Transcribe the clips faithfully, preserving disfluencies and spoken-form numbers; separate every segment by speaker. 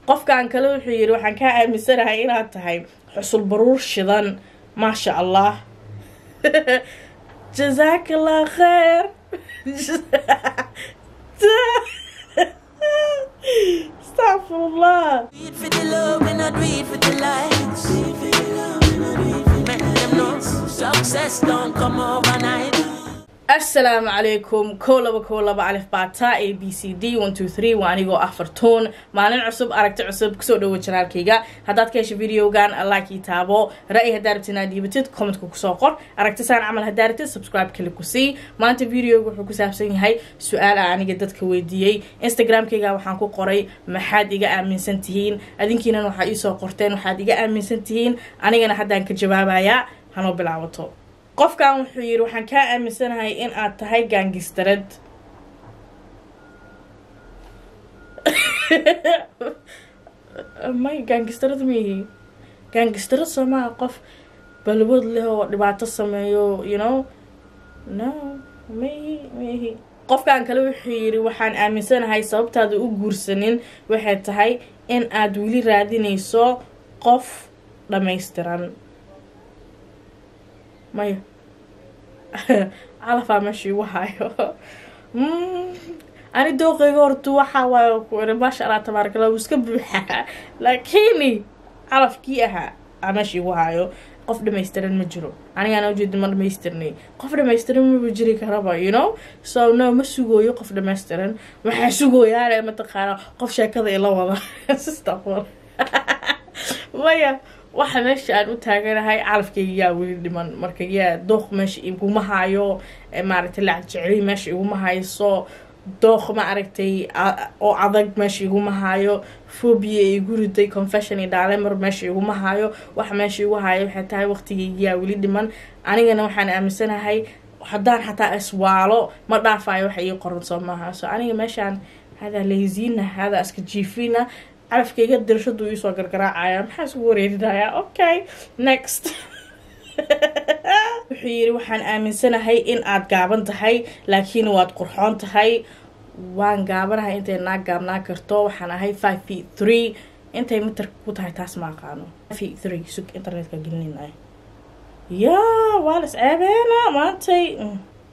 Speaker 1: qofkan kale wuxuu yiri waxaan ka aaminsanahay inaad tahay xusul baruur shidan ma sha Allah jazakallah khair astaghfirullah.
Speaker 2: Do it for the love and not do it for the likes. Make them know success don't come overnight.
Speaker 1: Assalamu alaikum kolaba kolaba alif bata A B C D one two three waa anigo afartoon maalin cusub aragti cusub kusoo dhawo channelkayga hadaad ka hesho videogan like ii taabo ra'yi hadaartina dibatid comment ku soo qor aragtisaan amal hadaartid subscribe kali ku sii maanta videoga wuxuu ku saabsan yahay su'aal aniga dadka weydiiyay Instagramkayga waxaan ku qoray maxaad iga aaminsan tihiin adinkiina waxa ii soo qorteen waxaad iga aaminsan tihiin anigana hadaan ka jawaabaya hano bilaabato qofkan wuxuu yiri waxaan ka aaminsanahay in aad tahay gaangistarad may gaangistarad mihi gaangistarad sama qof balwood leh oo dhibaato sameeyo you know no may may qofkan kale wuxuu yiri waxaan aaminsanahay sababtaada u guursanin waxay tahay in aad wili raadinayso qof dhameystiran ماي على فماشي وهايو أنا دوقي قرط وحوا وكورباش على تبارك الله وسكبها لكني عرف كيها أمشي وهايو قف ده ما يسترن مجرو أنا أنا وجد ما يسترني قف ده ما يسترن ما بيجري كهرباء you know so no مسوقو يقف ده ما يسترن وحسوقو يعني ما تخارا قف شيء كذا يلا والله استغفر ويا waxa meesha aan u taaganahay calafkayga wili dhiman markayga dooq meesha igu ma hayo maaragtay la jecel meesha igu ma hayso dooq ma aragtay oo adag meesha igu ma hayo phobia igu riday confession iyo dhaalemar meesha igu ma hayo waxa meesha igu hayo waxa tahay waqtigayga wili dhiman anigana waxaan aaminsanahay hadaan xataa iswaalo ma dhaafayo waxa ii qoran Soomaha so aniga meeshaan hada leezina hada iska jiifina عارف كي قدر شدوا يسوى قرقراعايا محاس وريد دايا اوكي next وحيري وحان آمن سنة هاي إن آد قابن تهي لكن واد قرحان تهي وان قابن هاي انتي ناك قابنا كرتو وحان هاي five feet three انتي متر كوت هاي تاسمع قانو five feet three سوك انترنت كاقلنين هاي يا والس عيبينا ما انتي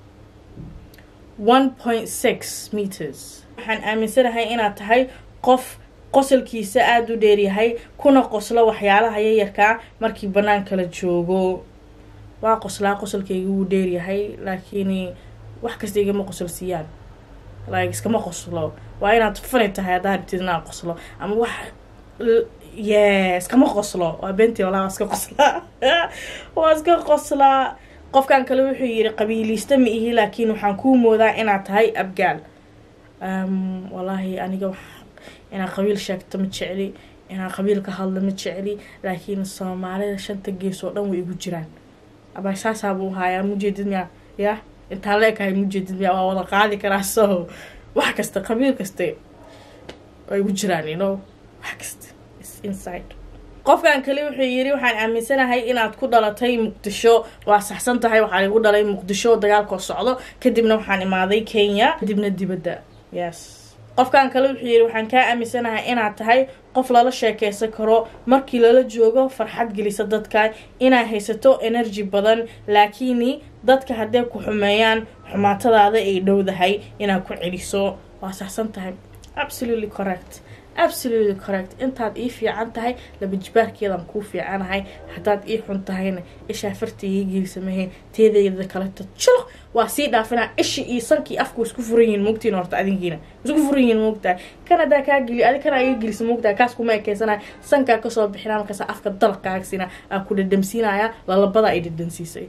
Speaker 1: one point six meters وحان آمن سنة هاي إن آد تهي قف qosolkiisa aad u dheer yahay kuna qoslo waxyaalaha yarka markii banaanka la joogo waa qoslaa qosolkaygu u dheer yahay laakiin wax kasta iga ma qosolsiyaan like iska ma qoslo waa inaad fani tahay hadaabtidna qoslo ama wax yes kama qoslo waa benti wala iska qosla waa iska qosla qofkan kale wuxuu yiri qabiilista ma ihi laakiin waxaan ku moodaa inaad tahay abgaal um wallahi aniga أنا قبيل شاكت متشعلي أنا قبيل كهلا متشعلي لكن الصومالي شنت جيس ودم ويجران أبى أساس أبوها يا مجدد يا يا أنت عليك هاي مجدد يا والله قاعد كراسه وحكست قبيل كستي ويجران you know وحكست it's inside قف كان كلي وحيري وحن عمي سنة هاي إن تكون دلتي مقدشو وأحسنت هاي وحن يقول دلتي مقدشو دجال كوسعده كدبنا وحن ماضي كينيا كدبنا دي بدأ yes qofkan kale wuxuu yiri waxaan ka aaminsanahay inaad tahay qof lala sheekeysan karo markii lala joogo farxad gelisa dadka inaa haysato energy badan laakiin dadka hadee ku xumeeyaan xumaatadaada ay dhowdahay inaa ku celiso waa saxsan tahay absolutely correct absolutely correct intaad ii fiican tahay laba jibaarkeedan ku fiicanahay hadaad ii xun tahayna isha fartiga geelsamay teedayda kala tadjilo waa si dhaafina ishi ii sanki afku isku furayeen moogtiin horta adinkiina isku furayeen moogtaa kanada ka gili adi kana ay gilisa moogtaa kaas kuma ekeysana sanka ka soo bixina markaas afka dalqaagsina aan ku dhadhamsiinaya lalabada ay dhadhansiisay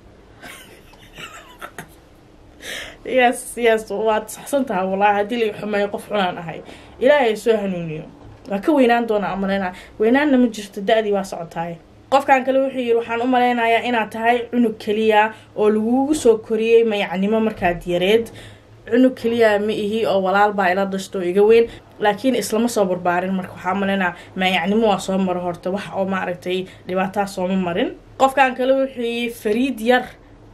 Speaker 1: yes yes waad saxsantahay wallahi hadii la xumeeyo qof xunaan ahay ilaahay soo hanuuniyo waa ka weynaan doona amalena weynaanna ma jirto daadii waa socotaay qofkan kale wuxuu yiri waxaan u maleynayaa inaad tahay cunug kaliya oo lagu soo koriyay mayacnimo markaad yareed cunug kaliya ma ihi oo walaal baa ila dhashto iga weyn laakiin islama soo barbaarin marka waxa malena mayacnimo waa soo mar horta wax oo ma aragtay dhibaato soo ma marin qofkan kale wuxuu yiri fariid yar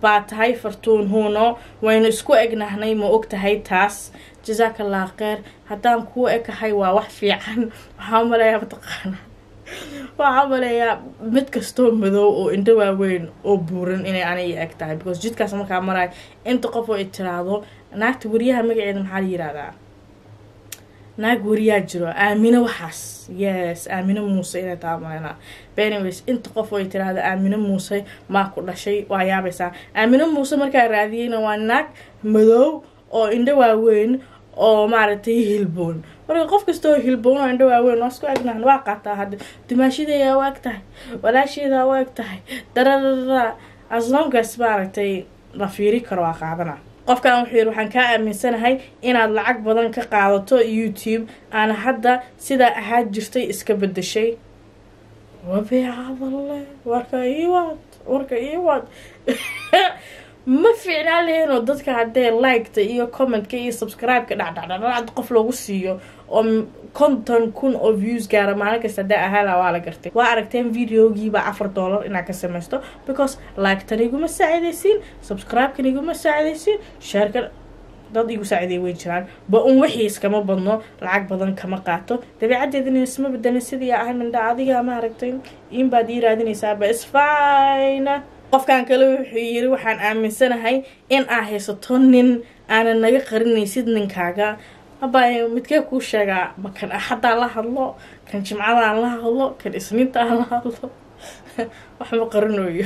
Speaker 1: baa tahay Fartuun Huno waynu isku egnahnay ma og tahay taas jazakallah khair haddaan kuu ekahay waa wax fiican waxaan maleeyaa mataqaana waxaan maleeyaa mid kastoo madow oo indho waaweyn oo buuran inay aniga eg tahay because jidkaas markaa maray inta qof oo tiraado naagta wariyaha magaceeda maxaa la yiraahdaa naag wariyaa jiro Aamina waxaas yes Aamina Muuse inay taamayna anyways inta qof oo tiraahdo Aamina Muuse ma ku dhashay waa yaabaysaa Aamina Muuse markaa raadiyayna waa naag madow oo indho waaweyn oo maaragtay hilboon marka qof kasto hilboon oo indho waaweyn oo isku agnahan waa qaataa hadda dimaashideeya waa agtahay walaasheeda waa agtahay dararara as long as maaragtay la fiiri karo waa qaadana qofkan wuxuu yiri waxaan ka aaminsanahay inaad lacag badan ka qaadato YouTube ana hadda sida ahaad jirtay iska bedeshay wabiyaadalle warka iiwaad warka iiwaad ma fiicnaan lahayn oo dadka hadday like-ta iyo comment-ka iyo subscribe-ka dhacdhacdhacd qof loogu siiyo oo konton kun oo views gaara maalin kasta hadday ahaala waa la gartay waa aragteen videogiiba afar dollar inaad ka samaysto because like-tan iguma saacidaysiin subscribe-kan iguma saacidaysiin share-ka dad igu saaciday way jiraan ba un wixii iskama badno lacag badan kama qaato dabeecadeedina isma bedelin sidii ahay mindha adiga ma aragtay in baad ii raadinaysaa ba is fine qofkan kale wuxuu yiri waxaan aaminsanahay in aad haysato nin aan naga qarinaysid ninkaaga abay midkee ku sheega ma kan axada la hadlo kan jimcada la hadlo kan isniinta la hadlo wax ma qarinayo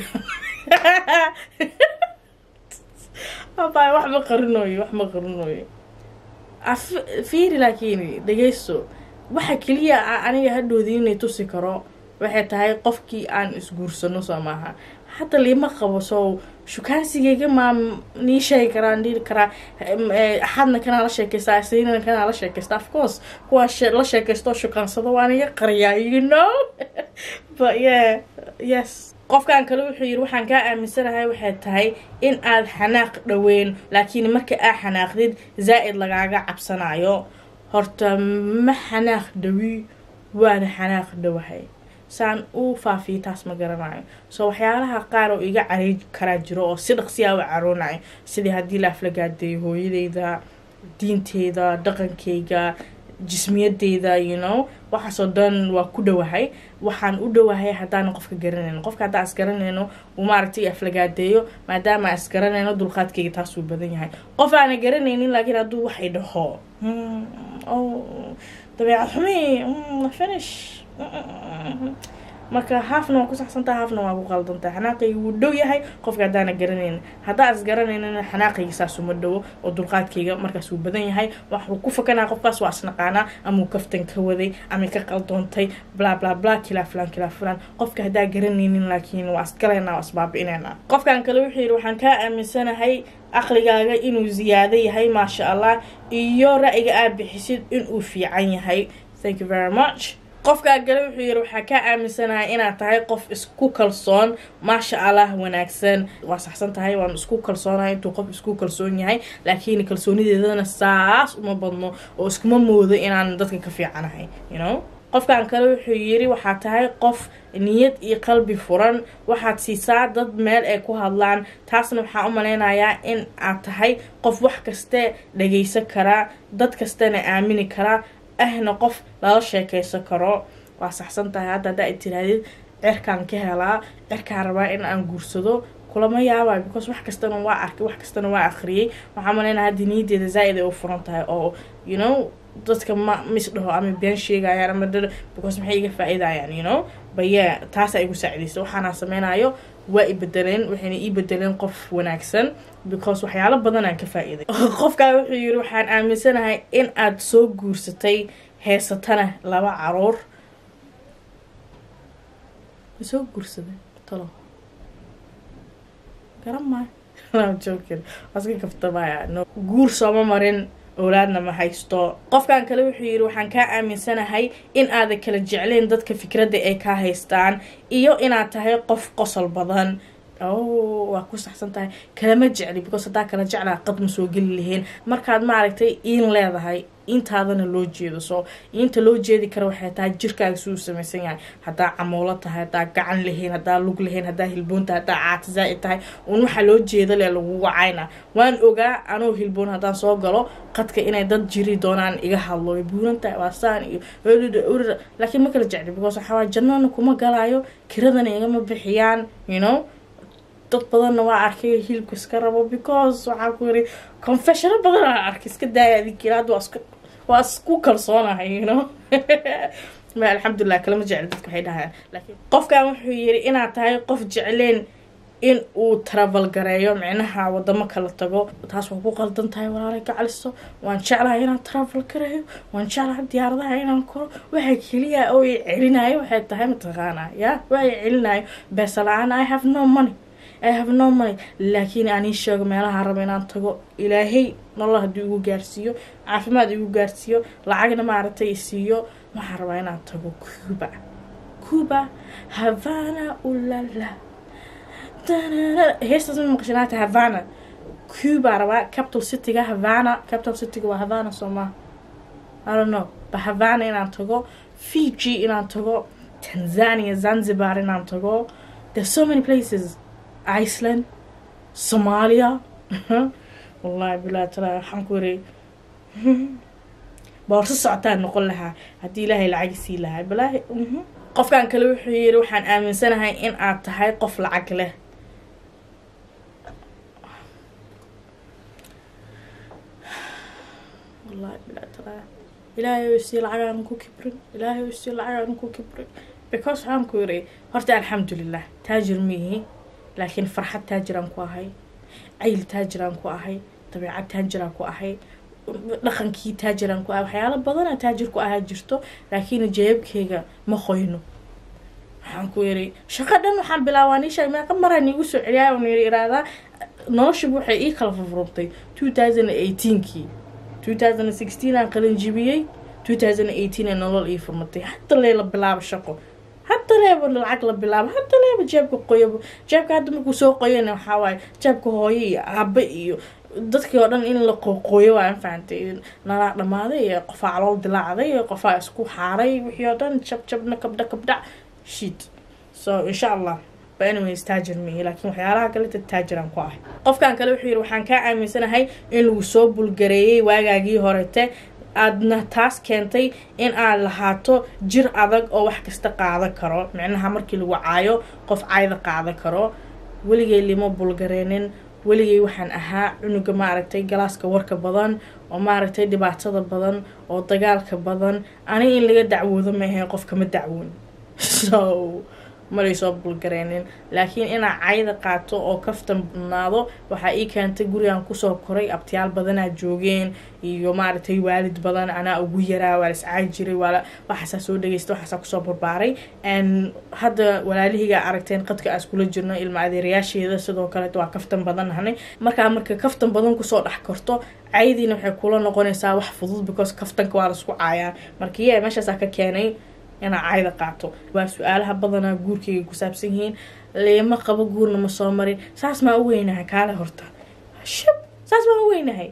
Speaker 1: abay wax ma qarinayo wax ma qarinayo af fiiri laakiin dhageyso waxa kaliya aniga hadhoodii inay tusi karo waxay tahay qofkii aan isguursano Soomaha حتى اللي ما قبصوا شو كان سيجي ما نيشي كران دير كرا حدنا كان على شيء كيسا سينا كان على شيء كيسا of course كوا شيء لا شيء كيسا شو كان صدواني يقريا you know but yeah yes قف كان كلو حير وحن كان مثلا هاي وحد هاي إن أذ حناق دوين لكن مرك أ حناق ديد زائد لقاقع عبصنايو هرت ما حناق دوي وانا حناق دوهاي saan u faafiyo taas ma garanayo soo waxyaalaha qaar oo iga careey kara jiro oo si dhaqsiya u caroonay sidii hadii la aflagaaday hooyadeyda diinteeda dhaqankeyga jismiyadeyda you know waxa soo dhan waa ku dhawahay waxaan u dhawahay hadaan qofka garanayno qofka hadaa as garanayno uu maartay aflagaadeeyo maadaama as garanayno dulqaadkeyga taas uu badan yahay qof aan garanaynin laakiin haduu wax ay dhaho oo dabeecad xumi finish marka haafna waa ku saxsantaa haafna waa ku qaldantaa xanaaqaygu wuu dhow yahay qofka haddaana garanayn haddaa is garanaynana xanaaqayga saas uma dhowo oo dulqaadkayga markaas wuu badan yahay waxuu ku fakanaa qofkaas waa isnaqaanaa ama uu kaftan ka waday ama ka qaldoontay bla bla bla kilaa filan kilaa filan qofka haddaa garanaynin laakiin waa isgalaynaa waa isbaabi'inaynaa qofkan kale wuxuu yidhi waxaan kaa aaminsanahay aqligaaga inuu ziyaado yahay maasha allah iyo ra'yiga aad bixisid inuu fiican yahay thank you very much qofka gal wuxuu yiri waxa ka aaminsanahay inaad tahay qof isku kalsoon maasha Allah wanaagsan waa saxsan tahay waan isku kalsoonahay intuu qof isku kalsoon yahay laakiin kalsoonideedana saas uma badno oo iskuma moodo inaan dadka ka fiicanahay you know qofkan kale wuxuu yiri waxa tahay qof niyad iyo qalbi furan waxaad siisaa dad meel ay ku hadlaan taasna waxa u maleynayaa in aad tahay qof wax kaste dhageysan kara dad kastana aamini kara ahna qof la sheekaysan karo waa saxsan tahay hadda ay tiraadid cirkaan ka helaa cirkaan rabaa in aan guursado kulama yaabay because wax kastana waa arkay wax kastana waa akhriyay waxa maleynayaa diinideeda zaid ay u furan tahay oo you know dadka ma misdhaho ama been sheegayaan ama dad because maxay iga faa'iidayaan you know baya taas ay igu saacidayso waxaan sameeynayo waa ibedeleen waxayna ii bedeleen qof wanaagsan because waxyaalo badan aan ka faa'iiday qofka wuxuu yiri waxaan aaminsanahay in aad soo guursatay heesatana laba caruur soo guursaday talo garama I'm joking aska kaftabaya no guur soo marin awlaadna ma haysto qofkan kale wuxuu yiri waxaan ka aaminsanahay in aad kala jecleen dadka fikradda ay ka haystaan iyo inaad tahay qof qosol badan oo waa ku saxsan tahay kalama jecli because hadaa kala jeclaa qad ma soo gali lahayn markaad ma aragtay in leedahay intaadana loo jeedo soo inta loo jeedi kara waxay tahay jirkaaga suu samaysan yahay haddaa camoolo tahay haddaa gacan lahayn haddaa lug lahayn haddaa hilboon tahay haddaa caata zaa'id tahay un waxaa loo jeeda le lagu wacayna waan ogaa anoo hilboon haddaan soo galo qadka inay dad jiri doonaan iga hadlo way buuran tahay waa saan iyo laakiin ma kala jecli because waxaa waay jannana kuma galaayo kiradana igama bixiyaan you know dad badanna waa arkay hilibka iska rabo because waxaa ku yiri confessional badan aan arkay iska daaya adii kiraad waa isku waa isku kalsoonahay you know ma alxamdulillah kalama jecel dadku waxay dhahaan laakiin qofkan wuxuu yiri inaad tahay qof jecleen in uu travel gareeyo micnaha wadamo kala tago taas waa ku qaldan tahay walaalay gacaliso waan jeclahay inaan travel gareeyo waan jeclahay diyaaradaha inaan koro waxa kaliya oo ay celinayo waxay tahay mataqaanaa ya way celinayo bes la'aan I have no money I have no money laakiin aan sheego meelaha rabo inaan tago ilaahay nolol hadii ugu gaarsiiyo caafimaad ugu gaarsiiyo lacagna ma aragtay siiyo waxaan rabaa inaan tago Cuba Cuba Havana ulala heestaas ma maqashanaata Havana Cuba rabaa capital city-ga Havana capital city-ga waa Havana Soma I don't know but Havana inaan tago Fiji inaan tago Tanzania Zanzibar inaan tago there's so many places Iceland Somalia wallahi billahi tala waxaan ku yiri boorso socotaan noqon lahaa hadii ilaahay lacag sii lahaa billahi qofkan kale wuxuu yiri waxaan aaminsanahay in aad tahay qof lacag leh wallahi billahi tala ilaahay sii lacag aan ku kibrin ilaahay sii lacag aan ku kibrin because waxaan ku yiri horta alxamdulillah taajir mihi laakiin farxad taajiraan ku ahay ayl taajiraan ku ahay tabiicad taajiraan ku ahay dhaqankii taajiraan ku ahay waxyaalo badan taajir ku ahaa jirto laakiin jeebkayga ma qoyno waxaan ku yiri shaqo dhan waxaan bilaawani shay ma qamarani ugu soo celiyaa oo yiri iraada noloshu waxay ii kala furfurtay twenty eighteen kii twenty sixteen aan qalin jibiyay twenty eighteen ee nolol ii furmatay hatta leela bilaab shaqo hatta leeba lacag la bilaab hatta leeba jeebka qoyo jeebka hadda markuu soo qoyana waxa waay jeebka hooyo iyo aabe iyo dadkii oo dhan in la qoqoyo waan faantay nala dhamaaday iyo qof calool dilaacday iyo qof isku xaaray wixii oo dhan jab jabna kabda kabda shit so insha Allah but anyways taajir mi laakiin waxyaalaha kale taajiraan ku ahay qofkan kale wuxuu yiri waxaan ka aaminsanahay in lagu soo bulgareeyay waagaagii horete aadna taas keentay in aad lahaato jir adag oo wax kasta qaadan karo micnaha markii lagu caayo qof caayda qaadan karo waligay limo bulgareenin waligay waxaan ahaa cunuga ma aragtay galaaska warka badan oo ma aragtay dhibaatada badan oo dagaalka badan ani in laga dacwoodo ma ahayn qof kama dacwoon so maray soo bulgareenin laakiin ina caayda qaato oo kaftan badnaado waxa ii keentay gurigan ku soo koray abtiyaal badan aa joogeen iyo maartay waalid badan ana ugu yaraa waa is caay jiray wala waxa soo dhageysto waxa ku soo barbaaray and hadda walaalihiga aragteen qadka as kula jirno ilma adeerayaasheeda sidoo kale waa kaftan badan hanay marka marka kaftan badan ku soo dhax karto caaydiina waxay kula noqonaysaa wax fudud because kaftanka waa la isku caayaa marka yee meeshaas ka keenay ina caayda qaato waa su'aalaha badana guurkayga ku saabsan yihiin leema qabo guurna ma soo marin saas ma u weynahay kaale horta shab saas ma u weynahay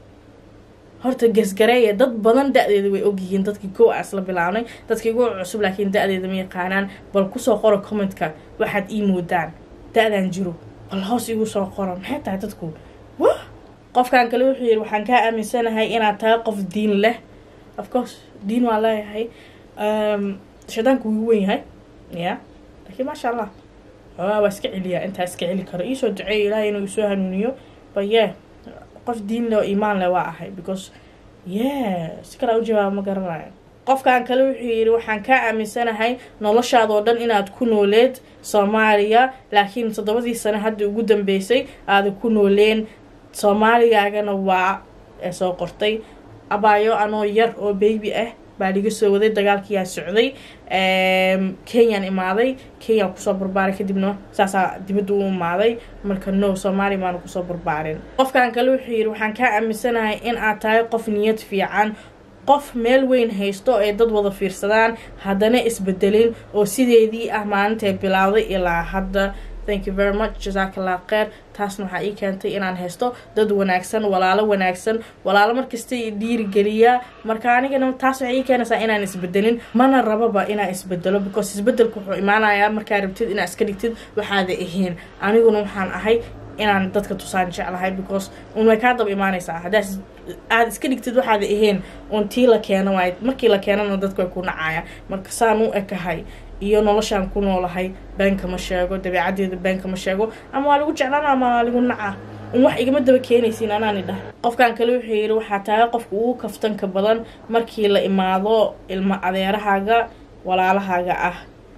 Speaker 1: horta gasgareeya dad badan da'deeda way ogyihiin dadkii koo asla bilaanay dadkii ugu cusub laakiin da'deeda ma yaqaanaan bal ku soo qoro comment-ka waxaad ii moodaan da'dan jiro bal hoos igu soo qoro maxay tahay dadku wah qofkan kale wuxuu yiri waxaan ka aaminsanahay inaad tahay qof diin leh of course diin waa leeyahay um shaydaanku wuu weyn yahay ya laakiin ma sha Allah waa iska celiya inta iska celi karo ii soo duceeyo ilaahay inuu soo hanuuniyo but yeah qof diin leh oo iimaan leh waa ahay because yeah sikala u jawaab ma garanayo qofkan kale wuxuu yiri waxaan ka aaminsanahay noloshaada oo dhan inaad ku nooleed Soomaaliya laakiin toddobadii sano hadda ugu dambeysay aad ku nooleen Soomaaliyaagana waa soo qortay abaayo anoo yar oo baby ah baa liga soo waday dagaalkii yaa socday um Kenya imaaday Kenya ku soo barbaaray kadibna saasa dibadda u imaaday marka no Soomaali ma ku soo barbaarin qofkan kale wuxuu yiri waxaan ka aaminsanahay in aad tahay qof niyad fiican qof meel weyn haysto ee dad wada fiirsadaan haddana isbedelin oo sideedii ah maanta bilowday ilaa hadda thank you very much jazakallah khair taasna waxaa ii keentay inaan haysto dad wanaagsan walaalo wanaagsan walaalo markasta i dhiirigeliya marka anigana taas waxay ii keenaysaa inaan isbedelin mana rababa inaan isbedelo because isbedelku wuxuu imaanayaa markaa rabtid inaad iska dhigtid waxaada ahayn aniguna waxaan ahay inaan dadka tusaan jeclahay because un way kaa daba imaanaysaa haddaad aad iska dhigtid waxaada ahayn un tii la keeno waay markii la keenana dadku way ku nacaya marka saan u ekahay iyo noloshaan ku noolahay beenka ma sheego dabeecadeeda beenka ma sheego ama waa lagu jeclaan ama waa lagu nacaa un wax igama daba keenaysiin anaani dhah qofkan kale wuxuu yidhi waxaa tahay qofka ugu kaftanka badan markii la imaado ilma adeerahaaga walaalahaaga ah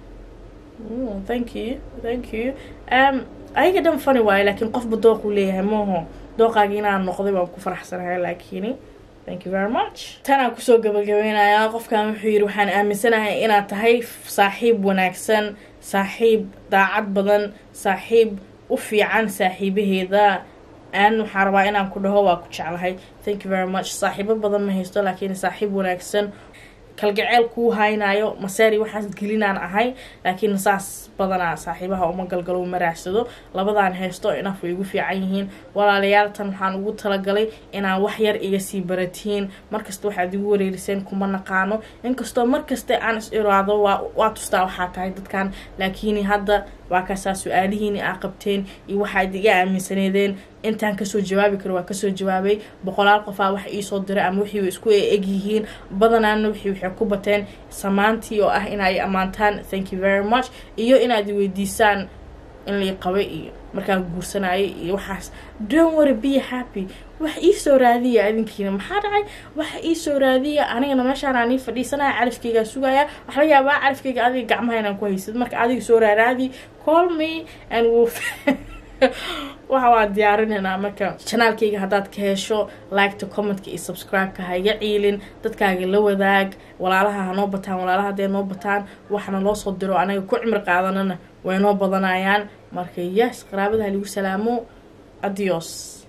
Speaker 1: thank you thank you um ayaga dhan fani waayo laakiin qofba dooquu leeyahay mooho dooqaagi inaan noqday waan ku faraxsanahay laakiin thank you very much tanaan kusoo gabagabeynayaa qofkan wuxuu yidhi waxaan aaminsanahay inaad tahay saaxiib wanaagsan saaxiib daacad badan saaxiib u fiican saaxiibaheeda aan waxaan rabaa inaan ku dhaho waa ku jeclahay thank you very much saaxiibo badan ma haysto laakiin saaxiib wanaagsan kalgaceel kuu haynayo maseeri waxaas gelinaan ahay laakiin saas badanaa saaxiibaha uma galgalo uma raacsado labadaan haysto inaf way igu fiican yihiin walaalayaaltan waxaan ugu talagalay inaan wax yar iga sii baratiin markasta waxaad igu wareeriseen kuma naqaano inkastoo markasta aan is iraado waa waa tustaa waxaa tahay dadkan laakiin hadda waa kaasaa su-aalihiini aa qabteen iyo waxaad iga aaminsaneedeen intaan kasoo jawaabi karo waa kasoo jawaabay boqolaal qofaa wax iisoo diray ama wixii isku eg yihiin badanaana wixii waxay ku bateen samaantii oo ah inay ammaantaan thank you very much iyo inaad weydiisaan in la qabay iyo markaan guursanayay iyo waxaas don't worry be happy wax iisoo raadiya adinkiina maxaa dhacay wax iisoo raadiya anigana meeshaan aan ii fadhiisanaya califkaygaa sugaya wax laga yaabaa califkayga adiga gacmaha inaan ku haysid marka adiga soo raaraadi call me and we'll waxa waa diyaarinaynaa marka channelkayga haddaad ka hesho like-ta comment-ka iyo subscribe-ka ha iga ciilin dadkaaga la wadaag walaalaha hanoo bataan walaalaha hadday noo bataan waxna loo soo diro anaga ku cimri qaadanana way noo badanayaan marka yes qaraabada ha lagu salaamo adios